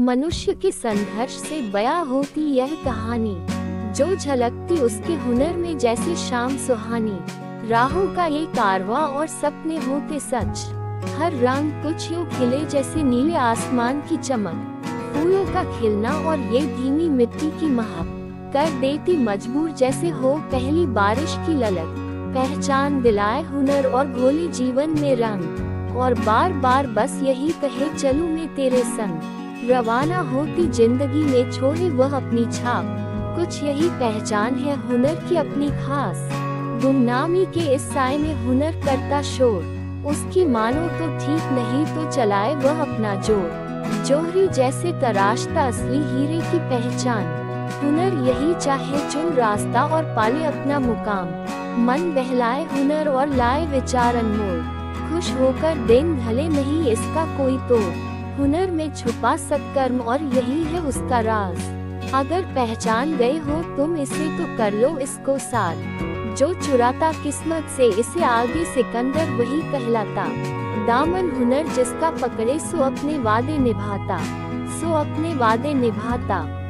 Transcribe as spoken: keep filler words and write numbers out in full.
मनुष्य के संघर्ष से बयां होती यह कहानी, जो झलकती उसके हुनर में जैसे शाम सुहानी। राहों का ये कारवां और सपने होते सच, हर रंग कुछ यूं खिले जैसे नीले आसमान की चमक। फूलों का खिलना और ये धीमी मिट्टी की महक कर देती मजबूर जैसे हो पहली बारिश की ललक। पहचान दिलाए हुनर और घोले जीवन में रंग, और बार बार बस यही कहे चलूं मैं तेरे संग। रवाना होती जिंदगी में छोड़े वह अपनी छाप, कुछ यही पहचान है हुनर की अपनी खास। गुमनामी के इस साए में हुनर करता शोर, उसकी मानो तो ठीक नहीं तो चलाए वह अपना जोर। जोहरी जैसे तराशता असली हीरे की पहचान, हुनर यही चाहे चुन रास्ता और पाले अपना मुकाम। मन बहलाए हुनर और लाए विचार अनमोल, खुश होकर दिन ढले नहीं इसका कोई तोड़। हुनर में छुपा सत्कर्म और यही है उसका राज, अगर पहचान गए हो तुम इसे तो कर लो इसको साथ। जो चुराता किस्मत से इसे आगे सिकंदर वही कहलाता। दामन हुनर जिसका पकड़े सो अपने वादे निभाता, सो अपने वादे निभाता।